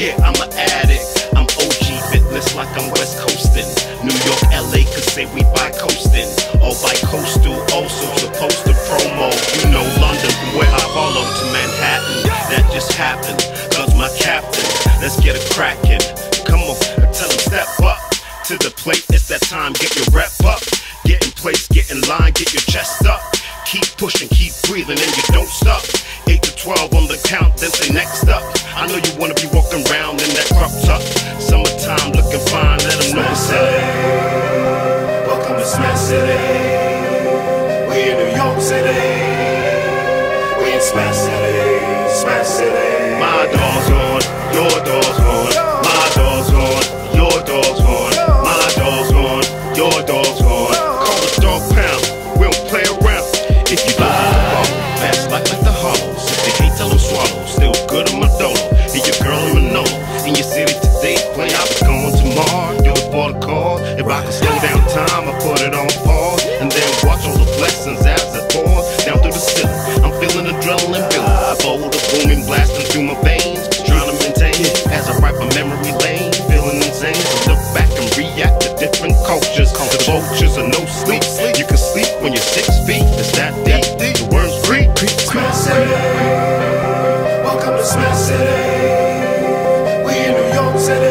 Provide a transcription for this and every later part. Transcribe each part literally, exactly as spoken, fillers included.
Yeah, I'm an addict. I'm O G fitness like I'm West Coastin'. New York, L A could say we bi-coastin'. Or bi-coastal, also supposed to promo. You know London from where I follow to Manhattan. That just happened, cause my captain. Let's get it crackin'. Come on, tell him step up to the plate. It's that time, get your rep up. Get in place, get in line, get your chest up. Keep pushing, keep breathing, and you don't stop. eight to twelve on the count, then say next up. I know you wanna be walking around in that crop top. Summertime looking fine, let them know it's L A. Welcome to Smash City. We in New York City. We in Smash City, Smash City. My dog's on, your dog's on. My dog's on, your dog's on. My dog's on, your dog's on. Call the dog pound, we don't play around. If you go to the ball, fast like like the hollows. If they can't tell them swallow, still good on my dolo. And your girl in Manolo. In your city today, play out, going tomorrow. Do it for the cause. If I can slow down time, I put it on pause. And then watch all the blessings as it pours down through the ceiling. I'm feeling adrenaline building. I bowl the booming, blasting through my veins. Trying to maintain as I write my memory lane. Feeling insane, so look back and react to different cultures. The vultures are no sleep. You can sleep when you're six feet. It's that deep. The worms creep. Smash City. Welcome to Smash City. We in New York City.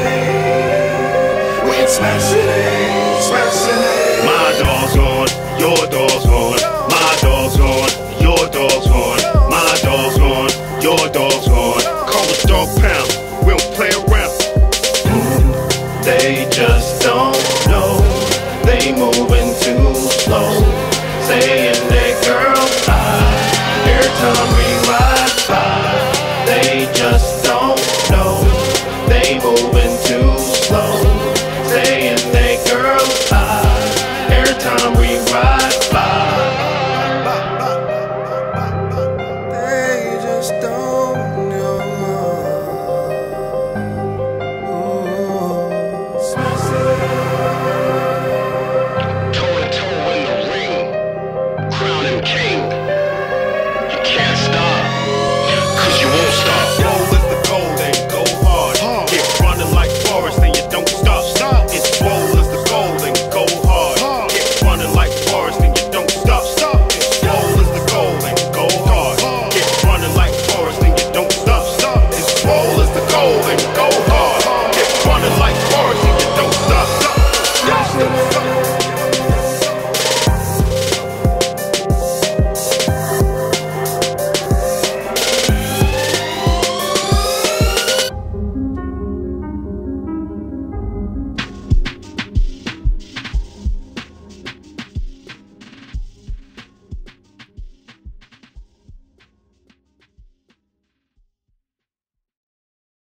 We in Smash City. Smash City. My dog's on, your dog's on.